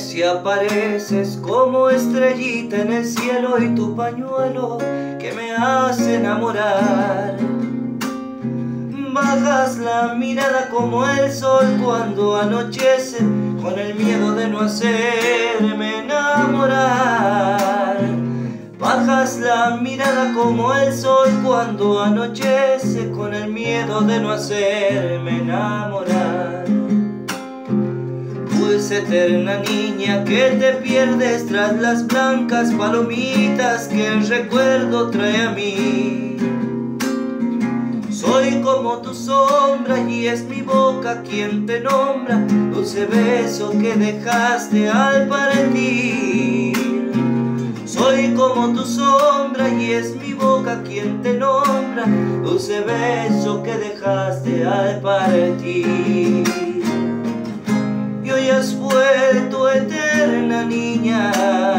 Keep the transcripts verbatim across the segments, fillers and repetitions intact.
vienes y apareces como estrellita en el cielo, y tu pañuelo que me hace enamorar. Bajas la mirada como el sol cuando anochece, con el miedo de no hacerme enamorar. Bajas la mirada como el sol cuando anochece, con el miedo de no hacerme enamorar. Dulce eterna niña que te pierdes tras las blancas palomitas que el recuerdo trae a mí. Soy como tu sombra y es mi boca quien te nombra, dulce beso que dejaste al partir. Soy como tu sombra y es mi boca quien te nombra, dulce beso que dejaste al partir. Y hoy has vuelto, eterna niña,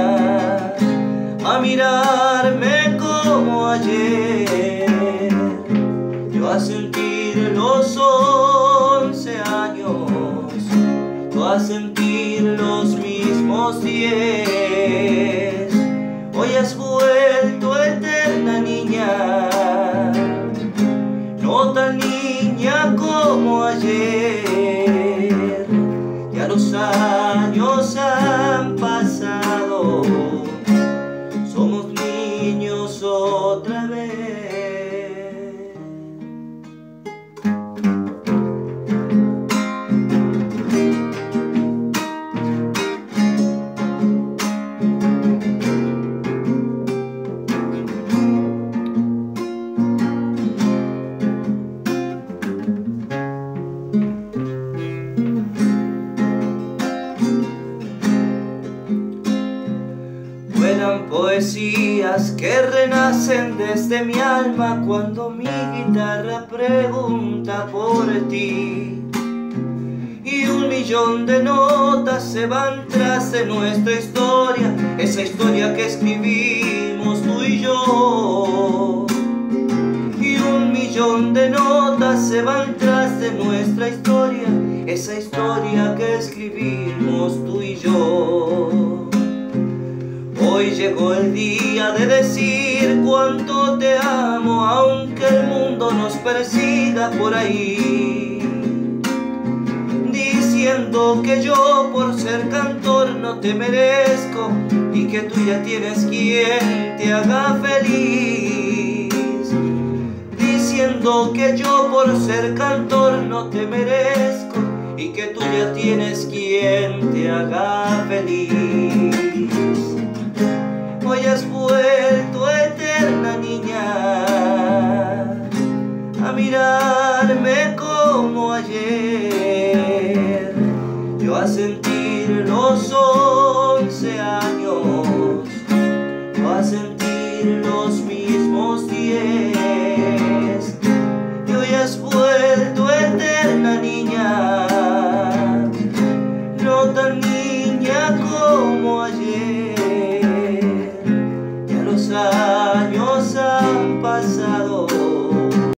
a mirarme como ayer. Yo a sentir los once años, tú a sentir los mismos diez. Hoy has vuelto, eterna niña, no tan niña como ayer. Ya los años han pasado, somos niños otra vez. Vuelan poesías que renacen desde mi alma cuando mi guitarra pregunta por ti. Y un millón de notas se van tras de nuestra historia, esa historia que escribimos tú y yo. Y un millón de notas se van tras de nuestra historia, esa historia que escribimos tú y yo. Hoy llegó el día de decir cuánto te amo, aunque el mundo nos persiga por ahí, diciendo que yo por ser cantor no te merezco y que tú ya tienes quien te haga feliz. Diciendo que yo por ser cantor no te merezco y que tú ya tienes quien te haga feliz. Hoy has vuelto, eterna niña, a mirarme como ayer. Yo a sentir los ojos